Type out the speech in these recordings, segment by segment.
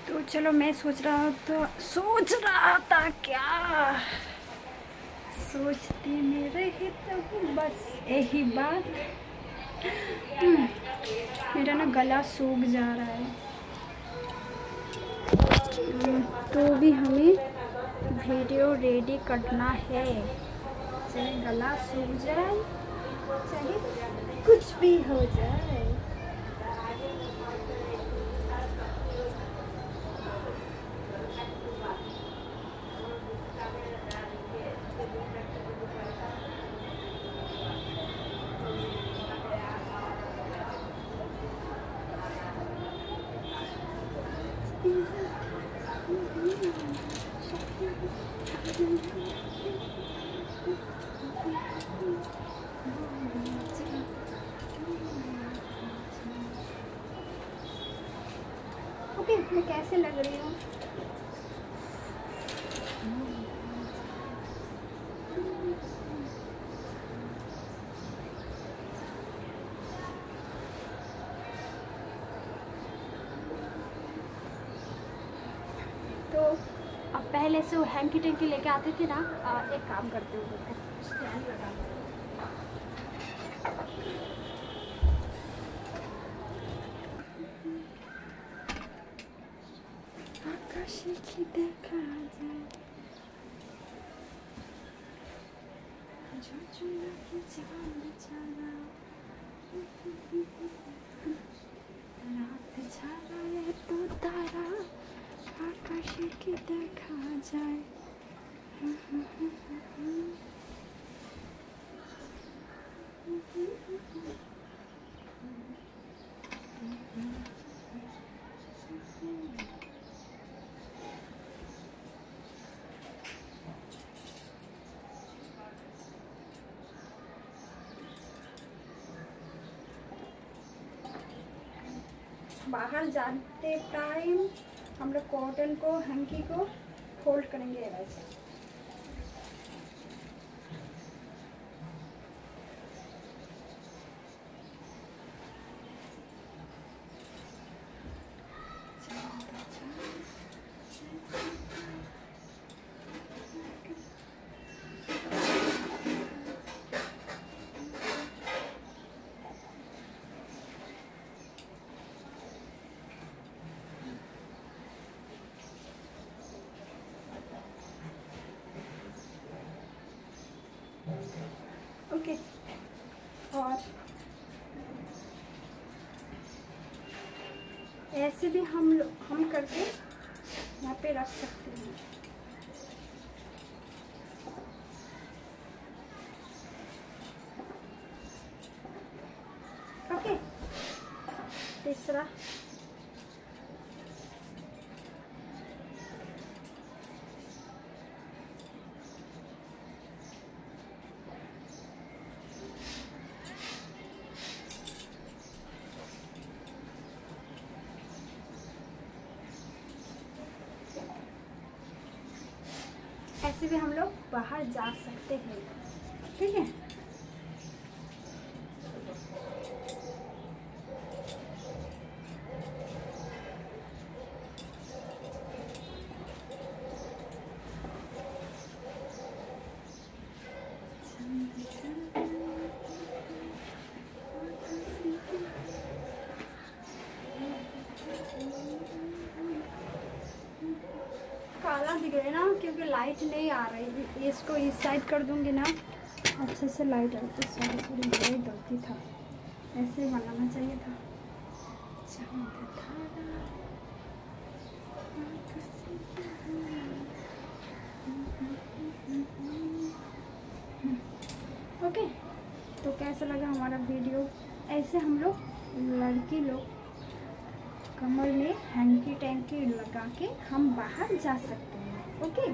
तो चलो मैं सोच रहा था क्या सोचती में रही तो बस यही बात। मेरा ना गला सूख जा रहा है। तो भी हमें वीडियो रेडी करना है, चाहे गला सूख जाए चाहे कुछ भी हो जाए। ओके, मैं कैसे लग रही हूँ? तो अब पहले से वो हैंकी टैंकी लेके आते थे ना, एक काम करते हुए स्टैंड लगा आकाश की देखा जाए जो चुना की चांद चारा रात छारा है तो तारा आकाश की देखा जाए। बाहर जाते टाइम हम लोग कॉटन को हैंकी को फोल्ड करेंगे वैसे। ओके, और ऐसे भी हम करके यहाँ पे रख सकते हैं। ओके, तीसरा ऐसे भी हम लोग बाहर जा सकते हैं, ठीक है। काला दिख रहा है ना, क्योंकि लाइट नहीं आ रही। इसको इस साइड कर दूंगी ना, अच्छे से लाइट आती। सॉरी थोड़ी बड़ी गलती था, ऐसे बनाना चाहिए था। ओके, तो कैसा लगा हमारा वीडियो? ऐसे हम लोग लड़की लोग कमर में हैंकी टैंकी लगा के हम बाहर जा सकते हैं। Okay,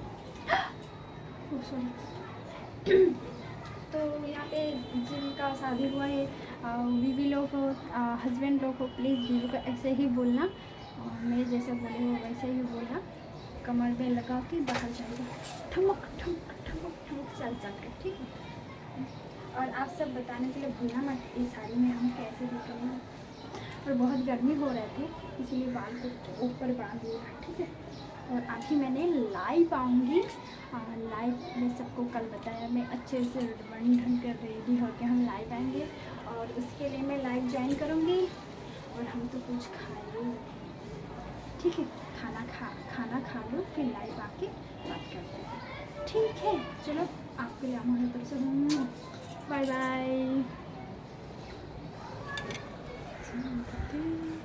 sorry. तो यहाँ पे जिनका शादी हुआ है, बीवी लोग हो, हस्बैंड लोग हो, प्लीज़ बीवी को ऐसे ही बोलना, और मैं जैसे बोली हूँ वैसे ही बोलना। कमर में लगा के बाहर जाएगा, ठमक ठमक ठमक ठमक चल चल के, ठीक है। और आप सब बताने के लिए भूलना मत इस साड़ी में हम कैसे दिखेंगे। और बहुत गर्मी हो रहे थे, इसलिए बाल को ऊपर बांध दिया, ठीक है। और अभी मैंने लाइव आऊँगी, लाइव में सबको कल बताया, मैं अच्छे से बन ढंग कर रेडी होकर हम लाइव आएंगे, और उसके लिए मैं लाइव ज्वाइन करूँगी। और हम तो कुछ खाएंगे, ठीक है, खाना खा लो, फिर लाइव आके बात करते हैं, ठीक है। चलो, आपके लिए हमारे तरफ से बाय बाय।